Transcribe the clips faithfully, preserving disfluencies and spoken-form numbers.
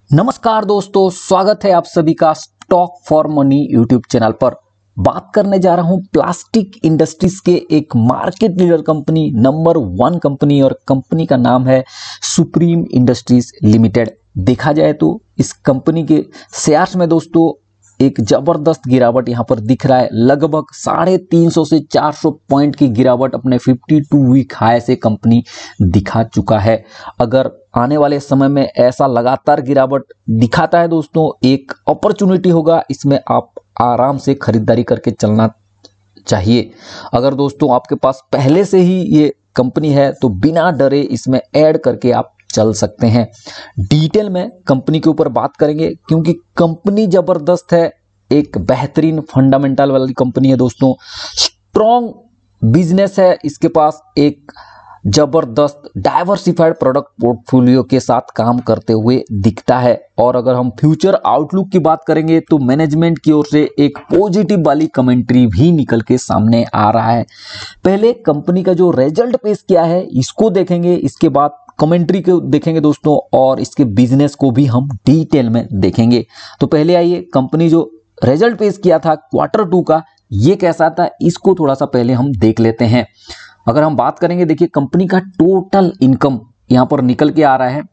नमस्कार दोस्तों, स्वागत है आप सभी का stock for money YouTube channel पर। बात करने जा रहा हूं प्लास्टिक इंडस्ट्रीज के एक market leader company, number one company, और कंपनी का नाम है सुप्रीम इंडस्ट्रीज लिमिटेड। देखा जाए तो इस कंपनी के शेयर्स में दोस्तों एक जबरदस्त गिरावट यहां पर दिख रहा है। लगभग साढ़े तीन सौ से चार सौ पॉइंट की गिरावट अपने बावन वीक हाई से कंपनी दिखा चुका है। अगर आने वाले समय में ऐसा लगातार गिरावट दिखाता है दोस्तों, एक अपॉर्चुनिटी होगा, इसमें आप आराम से खरीदारी करके चलना चाहिए। अगर दोस्तों आपके पास पहले से ही ये कंपनी है तो बिना डरे इसमें ऐड करके आप चल सकते हैं। डिटेल में कंपनी के ऊपर बात करेंगे क्योंकि कंपनी जबरदस्त है, एक बेहतरीन फंडामेंटल वाली कंपनी है दोस्तों, स्ट्रॉन्ग बिजनेस है, इसके पास एक जबरदस्त डाइवर्सिफाइड प्रोडक्ट पोर्टफोलियो के साथ काम करते हुए दिखता है। और अगर हम फ्यूचर आउटलुक की बात करेंगे तो मैनेजमेंट की ओर से एक पॉजिटिव वाली कमेंट्री भी निकल के सामने आ रहा है। पहले कंपनी का जो रिजल्ट पेश किया है इसको देखेंगे, इसके बाद कमेंट्री को देखेंगे दोस्तों, और इसके बिजनेस को भी हम डिटेल में देखेंगे। तो पहले आइए, कंपनी जो रिजल्ट पेश किया था क्वार्टर टू का, ये कैसा था इसको थोड़ा सा पहले हम देख लेते हैं। अगर हम बात करेंगे, देखिए कंपनी का टोटल इनकम यहां पर निकल के आ रहा है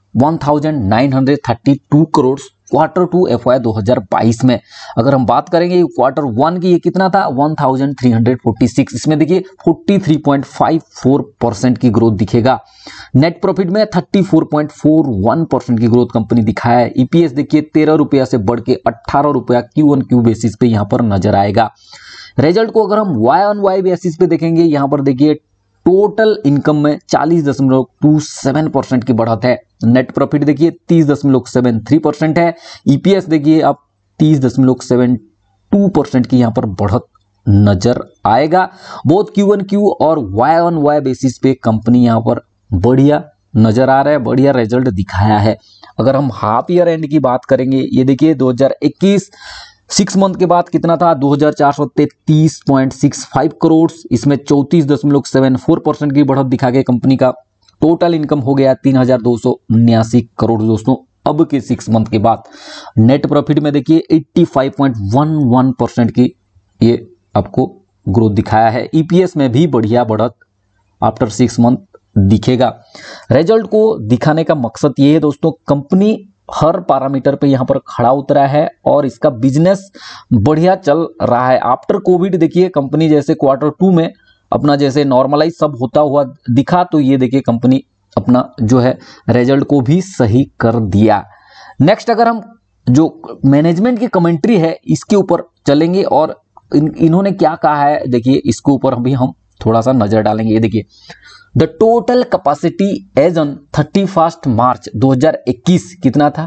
उन्नीस सौ बत्तीस crore quarter two F Y दो हज़ार बाईस में। अगर हम बात करेंगे क्वार्टर वन की, ये कितना था तेरह सौ छियालीस, इसमें देखिए तैंतालीस पॉइंट चौवन परसेंट की ग्रोथ दिखेगा। नेट प्रॉफिट में चौंतीस पॉइंट इकतालीस परसेंट की ग्रोथ कंपनी दिखाया है। ईपीएस देखिए तेरह रुपया से बढ़ के अट्ठारह रुपया क्यू ऑन क्यू बेसिस पे यहाँ पर नजर आएगा। रिजल्ट को अगर हम वाई ऑन वाई बेसिस पे देखेंगे, यहाँ पर देखिए टोटल इनकम में चालीस दशमलव दो सात परसेंट की बढ़त है। नेट प्रॉफिट देखिए तीस दशमलव सात तीन परसेंट है। ईपीएस देखिए आप तीस दशमलव सात दो परसेंट की यहाँ पर बढ़त नजर आएगा। बहुत क्यू एन क्यू और वाई ऑन वाई बेसिस पे कंपनी यहाँ पर बढ़िया नजर आ रहा है, बढ़िया रिजल्ट दिखाया है। अगर हम हाफ ईयर एंड की बात करेंगे, ये देखिए दो हज़ार इक्कीस सिक्स मंथ के बाद कितना था दो हज़ार चार सौ तैंतीस पॉइंट छह पाँच करोड़, इसमें चौंतीस दशमलव सात चार परसेंट की बढ़त दिखा के कंपनी का टोटल इनकम हो गया तीन हजार दो सौ उन्यासी करोड़ दोस्तों अब के सिक्स मंथ के बाद। नेट प्रॉफिट में देखिए पचासी पॉइंट एक एक परसेंट की ये आपको ग्रोथ दिखाया है। ईपीएस में भी बढ़िया बढ़त आफ्टर सिक्स मंथ दिखेगा। रिजल्ट को दिखाने का मकसद ये है दोस्तों, कंपनी हर पैरामीटर पे यहाँ पर खड़ा उतरा है और इसका बिजनेस बढ़िया चल रहा है। आफ्टर कोविड देखिए कंपनी जैसे क्वार्टर टू में अपना जैसे नॉर्मलाइज सब होता हुआ दिखा, तो ये देखिए कंपनी अपना जो है रिजल्ट को भी सही कर दिया। नेक्स्ट अगर हम जो मैनेजमेंट की कमेंट्री है इसके ऊपर चलेंगे और इन, इन्होंने क्या कहा है देखिए, इसके ऊपर भी हम थोड़ा सा नजर डालेंगे। ये देखिए the total capacity as on thirty first March दो हज़ार इक्कीस कितना था,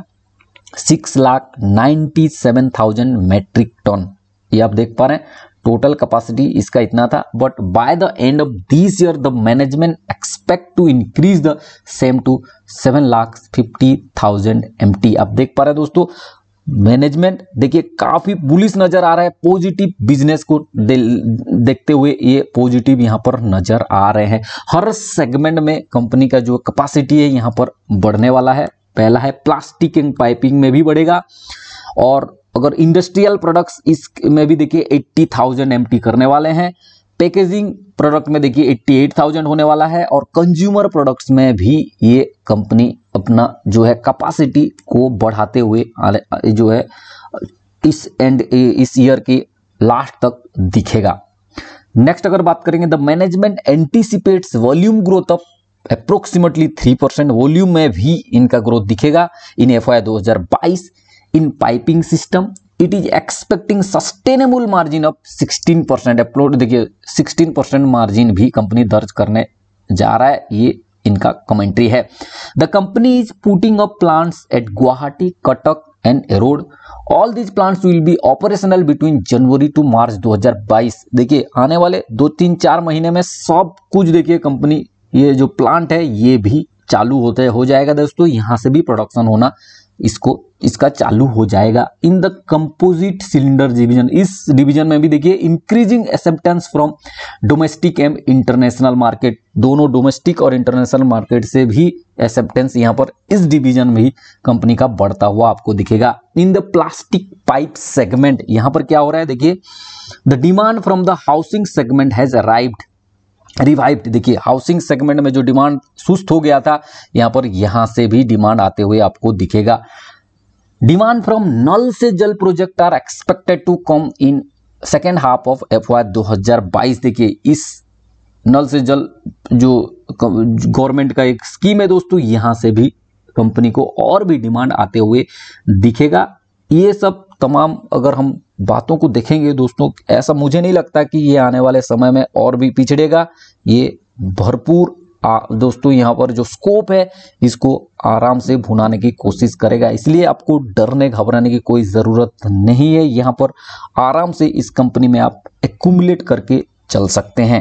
six lakh ninety seven thousand metric ton. ये आप देख पा रहे हैं टोटल कैपेसिटी इसका इतना था। But by the end of this year the management expect to increase the same to seven lakh fifty thousand M T. आप देख पा रहे हैं दोस्तों, मैनेजमेंट देखिए काफी बुलिश नजर आ रहा है, पॉजिटिव बिजनेस को दे, देखते हुए ये पॉजिटिव यहाँ पर नजर आ रहे हैं। हर सेगमेंट में कंपनी का जो कैपेसिटी है यहाँ पर बढ़ने वाला है। पहला है प्लास्टिक एंड पाइपिंग में भी बढ़ेगा, और अगर इंडस्ट्रियल प्रोडक्ट्स इसमें भी देखिए अस्सी हज़ार एमटी करने वाले हैं। पैकेजिंग प्रोडक्ट में देखिए अट्ठासी हज़ार होने वाला है, और कंज्यूमर प्रोडक्ट्स में भी ये कंपनी अपना जो है कैपेसिटी को बढ़ाते हुए जो है इस एंड इस ईयर के लास्ट तक दिखेगा। नेक्स्ट अगर बात करेंगे, the management anticipates volume growth of approximately three percent. Volume में भी इनका ग्रोथ दिखेगा इन एफ आई दो हज़ार बाईस। In piping system it is expecting sustainable margin of sixteen percent. अपलोड देखिए सिक्सटीन परसेंट मार्जिन भी कंपनी दर्ज करने जा रहा है, ये इनका कमेंट्री है। The company is putting up plants at Guwahati, Cuttack and Erode. All these plants will be operational between January to March दो हज़ार बाईस। देखिए आने वाले दो तीन चार महीने में सब कुछ देखिए कंपनी ये जो प्लांट है ये भी चालू होते हो जाएगा दोस्तों, यहाँ से भी प्रोडक्शन होना इसको इसका चालू हो जाएगा। In the composite cylinder division, इस डिवीजन में भी देखिए increasing acceptance from domestic and international market, दोनों डोमेस्टिक और इंटरनेशनल मार्केट से भी एक्सेप्टेंस यहाँ पर इस डिवीजन में ही कंपनी का बढ़ता हुआ आपको दिखेगा। In the plastic pipe segment, यहाँ पर क्या हो रहा है देखिए, the demand from the housing segment has arrived revived, देखिए हाउसिंग सेगमेंट में जो डिमांड सुस्त हो गया था, यहाँ पर यहाँ से भी डिमांड आते हुए आपको दिखेगा। Demand from Nal Se Jal project are expected to come in second half of F Y दो हजार बाईस, देखिए इस नल से जल जो गवर्नमेंट का एक स्कीम है दोस्तों, यहाँ से भी कंपनी को और भी डिमांड आते हुए दिखेगा। ये सब तमाम अगर हम बातों को देखेंगे दोस्तों, ऐसा मुझे नहीं लगता कि ये आने वाले समय में और भी पिछड़ेगा। ये भरपूर दोस्तों यहाँ पर जो स्कोप है इसको आराम से भुनाने की कोशिश करेगा, इसलिए आपको डरने घबराने की कोई ज़रूरत नहीं है। यहाँ पर आराम से इस कंपनी में आप एक्यूमुलेट करके चल सकते हैं।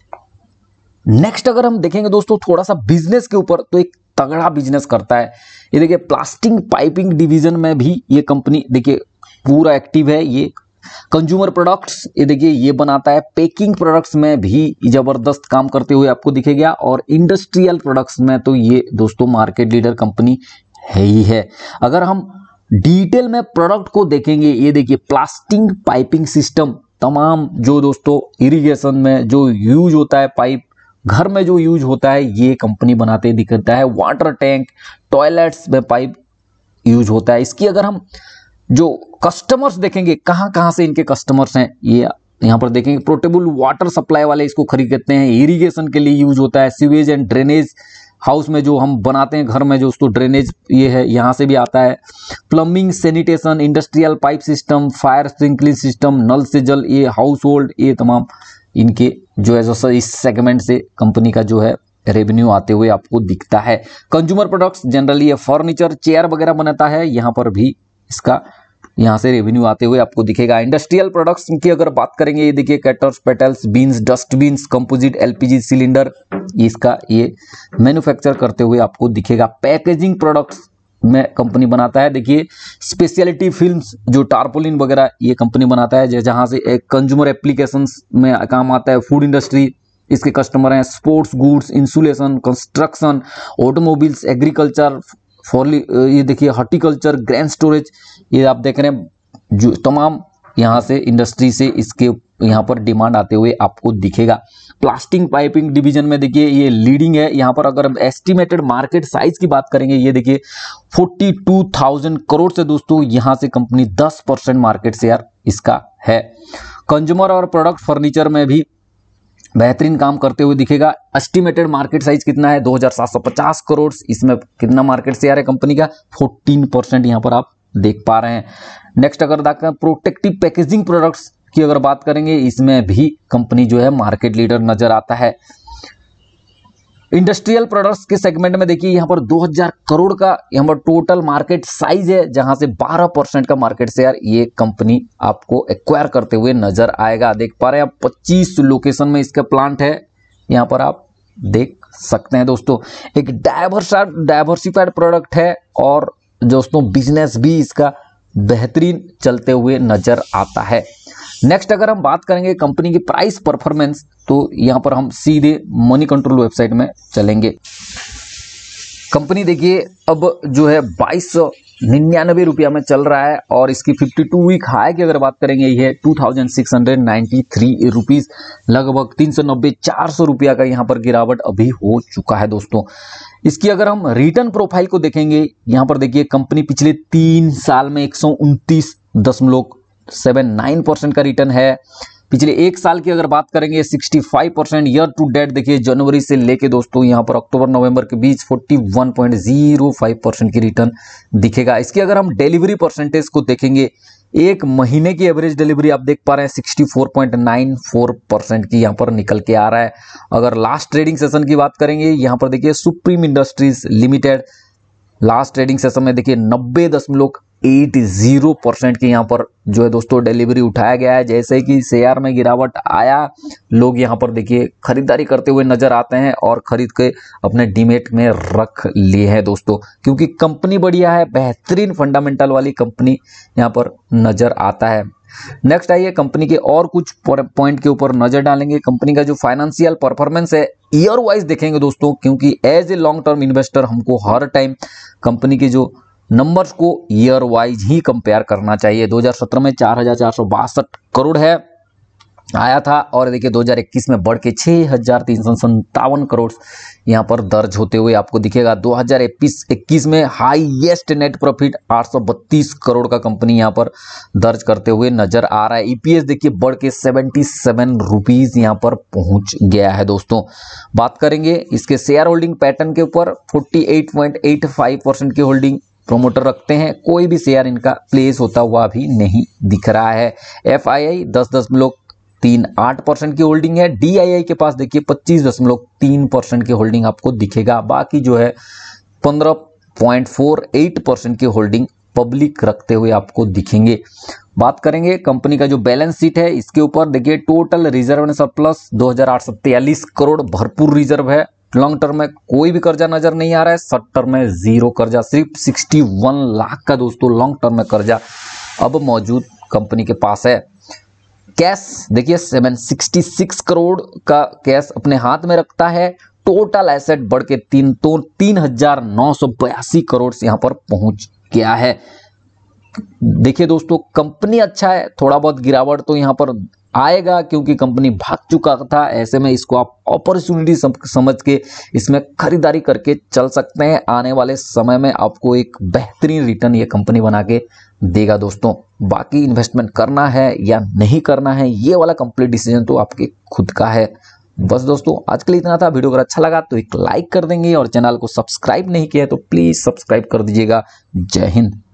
नेक्स्ट अगर हम देखेंगे दोस्तों थोड़ा सा बिजनेस के ऊपर, तो एक तगड़ा बिजनेस करता है ये, देखिए प्लास्टिक पाइपिंग डिवीजन में भी ये कंपनी देखिए पूरा एक्टिव है। ये कंज्यूमर प्रोडक्ट्स, ये देखिए ये बनाता है, पैकिंग प्रोडक्ट्स में भी जबरदस्त काम करते हुए आपको दिखेगा, और इंडस्ट्रियल प्रोडक्ट्स में तो ये दोस्तों मार्केट लीडर कंपनी है ही है। अगर हम डिटेल में प्रोडक्ट को देखेंगे, ये देखिए प्लास्टिक पाइपिंग सिस्टम, तमाम जो दोस्तों इरिगेशन में जो यूज होता है, पाइप घर में जो यूज होता है, ये कंपनी बनाते दिखता है। वाटर टैंक, टॉयलेट्स में पाइप यूज होता है। इसकी अगर हम जो कस्टमर्स देखेंगे, कहां कहां से इनके कस्टमर्स हैं, ये यहां पर देखेंगे। पोर्टेबल वाटर सप्लाई वाले इसको खरीदते हैं, इरिगेशन के लिए यूज होता है। सीवेज एंड ड्रेनेज हाउस में जो हम बनाते हैं घर में जो उसको ड्रेनेज ये है, यहाँ से भी आता है। Plumbing, sanitation, industrial pipe system, fire sprinkling system, Nal Se Jal, ये हाउस होल्ड, ये तमाम इनके जो है जो इस सेगमेंट से कंपनी का जो है रेवेन्यू आते हुए आपको दिखता है। कंज्यूमर प्रोडक्ट्स जनरली ये फर्नीचर, चेयर वगैरह बनाता है, यहाँ पर भी इसका यहाँ से रेवेन्यू आते हुए आपको दिखेगा। इंडस्ट्रियल प्रोडक्ट्स की अगर बात करेंगे, ये देखिए cutters, pallets, bins, dustbins, composite, LPG cylinder, इसका ये मैन्युफैक्चर करते हुए आपको दिखेगा। पैकेजिंग प्रोडक्ट्स में कंपनी बनाता है, देखिए स्पेशलिटी फिल्म्स जो टारपोलिन वगैरह ये कंपनी बनाता है, जहां से एक कंज्यूमर एप्लीकेशंस में काम आता है। फूड इंडस्ट्री इसके कस्टमर हैं। Sports goods, insulation, construction, automobiles, agriculture, फॉरली ये देखिए हॉर्टिकल्चर, ग्रेन स्टोरेज, ये आप देख रहे हैं जो तमाम यहाँ से इंडस्ट्री से इसके यहाँ पर डिमांड आते हुए आपको दिखेगा। प्लास्टिक पाइपिंग डिवीजन में देखिए ये लीडिंग है। यहाँ पर अगर हम एस्टिमेटेड मार्केट साइज की बात करेंगे, ये देखिए बयालीस हज़ार करोड़ से दोस्तों यहाँ से कंपनी दस परसेंट मार्केट शेयर इसका है। कंज्यूमर और प्रोडक्ट फर्नीचर में भी बेहतरीन काम करते हुए दिखेगा। एस्टिमेटेड मार्केट साइज कितना है, दो हज़ार सात सौ पचास करोड़। इसमें कितना मार्केट शेयर है कंपनी का, चौदह परसेंट यहाँ पर आप देख पा रहे हैं। नेक्स्ट अगर देखते हैं प्रोटेक्टिव पैकेजिंग प्रोडक्ट्स की अगर बात करेंगे, इसमें भी कंपनी जो है मार्केट लीडर नजर आता है। इंडस्ट्रियल प्रोडक्ट्स के सेगमेंट में देखिए यहाँ पर दो हज़ार करोड़ का यहाँ पर टोटल मार्केट साइज है, जहां से बारह परसेंट का मार्केट शेयर ये कंपनी आपको एक्वायर करते हुए नजर आएगा। देख पा रहे हैं आप, पच्चीस लोकेशन में इसका प्लांट है, यहाँ पर आप देख सकते हैं दोस्तों। एक डाइवर्स डाइवर्सिफाइड प्रोडक्ट है और दोस्तों बिजनेस भी इसका बेहतरीन चलते हुए नजर आता है। नेक्स्ट अगर हम बात करेंगे कंपनी की प्राइस परफॉर्मेंस, तो यहाँ पर हम सीधे मनी कंट्रोल वेबसाइट में चलेंगे। कंपनी देखिए अब जो है बाईस सौ निन्यानवे रुपया में चल रहा है, और इसकी बावन वीक हाई की अगर बात करेंगे ये two thousand six hundred ninety three rupees, लगभग तीन सौ नब्बे चार सौ रुपया का यहाँ पर गिरावट अभी हो चुका है दोस्तों। इसकी अगर हम रिटर्न प्रोफाइल को देखेंगे, यहाँ पर देखिए कंपनी पिछले तीन साल में एक सौ उनतीस दशमलव सेवन नाइन परसेंट का रिटर्न है। पिछले एक साल की अगर बात करेंगे पैंसठ परसेंट, ईयर टू डेट देखिए जनवरी से लेके दोस्तों यहाँ पर अक्टूबर नवंबर के बीच इकतालीस पॉइंट ज़ीरो फाइव परसेंट की रिटर्न दिखेगा। इसकी अगर हम डिलीवरी परसेंटेज को देखेंगे, एक महीने की एवरेज डिलीवरी आप देख पा रहे हैं चौंसठ पॉइंट नाइन फोर परसेंट की यहाँ पर निकल के आ रहा है। अगर लास्ट ट्रेडिंग सेशन की बात करेंगे, यहाँ पर देखिए Supreme Industries Limited last trading session में देखिए नब्बे दशमलव अस्सी परसेंट की यहाँ पर जो है दोस्तों डिलीवरी उठाया गया है। जैसे कि शेयर में गिरावट आया, लोग यहाँ पर देखिए खरीदारी करते हुए नजर आते हैं और खरीद के अपने डीमेट में रख लिए हैं दोस्तों, क्योंकि कंपनी बढ़िया है, बेहतरीन फंडामेंटल वाली कंपनी यहाँ पर नजर आता है। नेक्स्ट आइए कंपनी के और कुछ पॉइंट के ऊपर नजर डालेंगे। कंपनी का जो फाइनेंशियल परफॉर्मेंस है ईयर वाइज देखेंगे दोस्तों, क्योंकि as a long term investor हमको हर टाइम कंपनी के जो नंबर्स को ईयर वाइज ही कंपेयर करना चाहिए। दो हज़ार सत्रह में चार हजार चार सौ बासठ करोड़ है आया था और देखिए दो हज़ार इक्कीस में बढ़ के छह हजार तीन सौ संतावन करोड़ यहाँ पर दर्ज होते हुए आपको दिखेगा। दो हज़ार इक्कीस में हाईएस्ट नेट प्रॉफिट आठ सौ बत्तीस करोड़ का कंपनी यहाँ पर दर्ज करते हुए नजर आ रहा है। ईपीएस देखिए बढ़ के सतहत्तर रुपीस यहाँ पर पहुंच गया है दोस्तों। बात करेंगे इसके शेयर होल्डिंग पैटर्न के ऊपर, अड़तालीस पॉइंट पचासी परसेंट की होल्डिंग प्रोमोटर रखते हैं, कोई भी शेयर इनका प्लेस होता हुआ भी नहीं दिख रहा है। एफ आई आई दस दशमलव तीन आठ परसेंट की होल्डिंग है। डी आई आई के पास देखिए पच्चीस दशमलव तीन परसेंट की होल्डिंग आपको दिखेगा। बाकी जो है पंद्रह पॉइंट अड़तालीस परसेंट की होल्डिंग पब्लिक रखते हुए आपको दिखेंगे। बात करेंगे कंपनी का जो बैलेंस शीट है, इसके ऊपर देखिए टोटल रिजर्व एंड सरप्लस दो हजार आठ सौ तैंतालीस करोड़ भरपूर रिजर्व है। लॉन्ग टर्म में कोई भी कर्जा नजर नहीं आ रहा है, शॉर्ट टर्म में जीरो कर्जा, सिर्फ इकसठ लाख का दोस्तों लॉन्ग टर्म में कर्जा अब मौजूद कंपनी के पास है। कैश देखिए सात सौ छियासठ करोड़ का कैश अपने हाथ में रखता है। टोटल एसेट बढ़ के तीन तो तीन हजार नौ सौ बयासी करोड़ से यहाँ पर पहुंच गया है। देखिए दोस्तों कंपनी अच्छा है, थोड़ा बहुत गिरावट तो यहाँ पर आएगा क्योंकि कंपनी भाग चुका था। ऐसे में इसको आप अपॉर्चुनिटी समझ के इसमें खरीदारी करके चल सकते हैं। आने वाले समय में आपको एक बेहतरीन रिटर्न ये कंपनी बना के देगा दोस्तों। बाकी इन्वेस्टमेंट करना है या नहीं करना है ये वाला कंप्लीट डिसीजन तो आपके खुद का है। बस दोस्तों आज के लिए इतना था। वीडियो अगर अच्छा लगा तो एक लाइक कर देंगे और चैनल को सब्सक्राइब नहीं किया है तो प्लीज सब्सक्राइब कर दीजिएगा। जय हिंद।